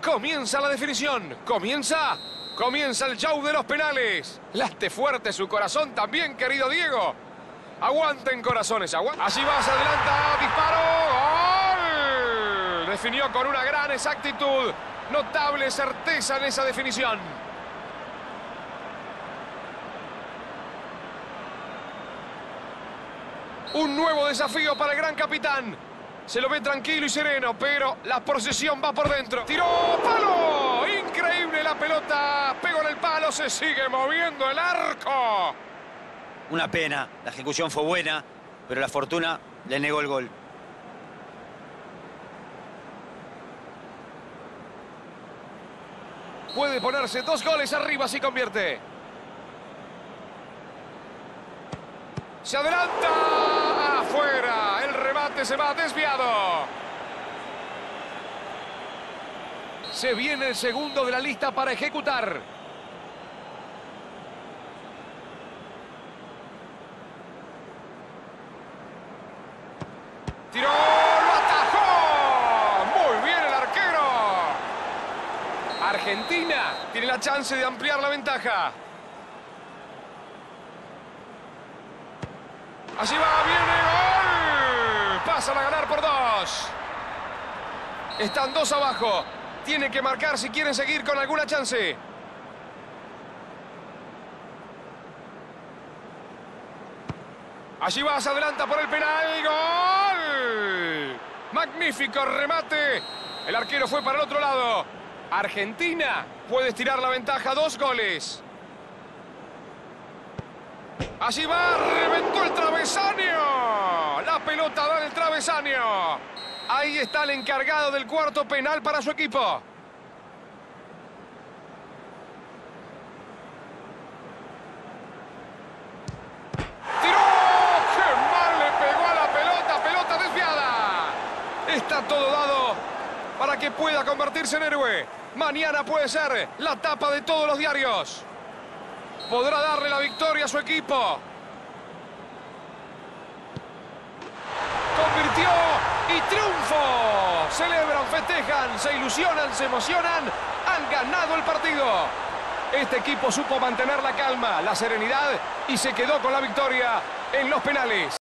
Comienza la definición. Comienza el show de los penales. Late fuerte su corazón también, querido Diego. Aguanten, corazones, aguanten. Allí va, se adelanta, disparo. ¡Gol! Definió con una gran exactitud. Notable certeza en esa definición. Un nuevo desafío para el gran capitán. Se lo ve tranquilo y sereno, pero la procesión va por dentro. ¡Tiró! ¡Palo! Increíble la pelota. Pegó en el palo, se sigue moviendo el arco. Una pena, la ejecución fue buena, pero la fortuna le negó el gol. Puede ponerse 2 goles arriba si convierte. Se adelanta. Afuera. El remate se va desviado. Se viene el segundo de la lista para ejecutar. Tiró, lo atajó. Muy bien el arquero. Argentina tiene la chance de ampliar la ventaja. Allí va, viene, gol. Pasan a ganar por 2. Están 2 abajo. Tiene que marcar si quieren seguir con alguna chance. Allí va, se adelanta por el penal. ¡Gol! Magnífico remate. El arquero fue para el otro lado. Argentina puede estirar la ventaja, 2 goles. Allí va, reventó el travesaño. La pelota da en el travesaño. Ahí está el encargado del cuarto penal para su equipo. Está todo dado para que pueda convertirse en héroe. Mañana puede ser la tapa de todos los diarios. Podrá darle la victoria a su equipo. Convirtió y triunfo. Celebran, festejan, se ilusionan, se emocionan. Han ganado el partido. Este equipo supo mantener la calma, la serenidad y se quedó con la victoria en los penales.